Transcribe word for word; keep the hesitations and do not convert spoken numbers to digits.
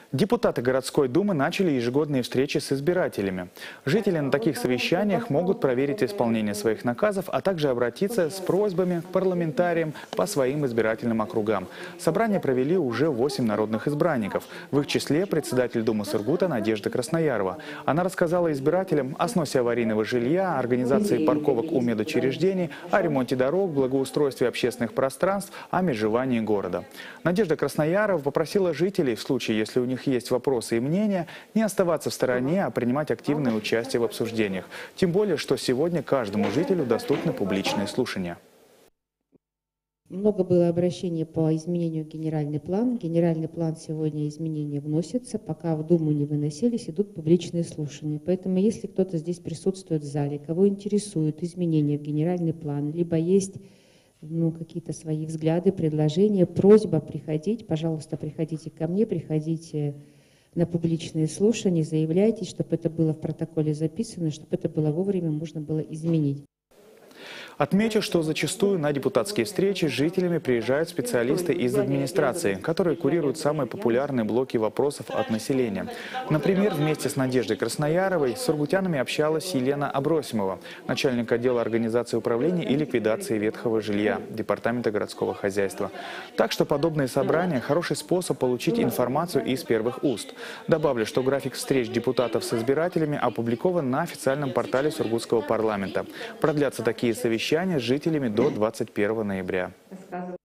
Депутаты городской думы начали ежегодные встречи с избирателями. Жители на таких совещаниях могут проверить исполнение своих наказов, а также обратиться с просьбами к парламентариям по своим избирательным округам. Собрание провели уже восемь народных избранников. В их числе председатель Думы Сургута Надежда Красноярова. Она рассказала избирателям о сносе аварийного жилья, организации парковок у медучреждений, о ремонте дорог, благоустройстве общественных пространств, о межевании города. Надежда Красноярова попросила жителей, в случае, если у них есть вопросы и мнения, не оставаться в стороне, а принимать активное участие в обсуждениях. Тем более, что сегодня каждому жителю доступны публичные слушания. Много было обращений по изменению генеральный план. Генеральный план сегодня изменения вносятся. Пока в Думу не выносились, идут публичные слушания. Поэтому, если кто-то здесь присутствует в зале, кого интересуют изменения в генеральный план, либо есть ну, какие-то свои взгляды, предложения, просьба приходить, пожалуйста, приходите ко мне, приходите на публичные слушания, заявляйте, чтобы это было в протоколе записано, чтобы это было вовремя, можно было изменить. Отмечу, что зачастую на депутатские встречи с жителями приезжают специалисты из администрации, которые курируют самые популярные блоки вопросов от населения. Например, вместе с Надеждой Краснояровой с сургутянами общалась Елена Абросимова, начальник отдела организации управления и ликвидации ветхого жилья Департамента городского хозяйства. Так что подобные собрания – хороший способ получить информацию из первых уст. Добавлю, что график встреч депутатов с избирателями опубликован на официальном портале Сургутского парламента. Продлятся такие совещания с жителями до двадцать первого ноября.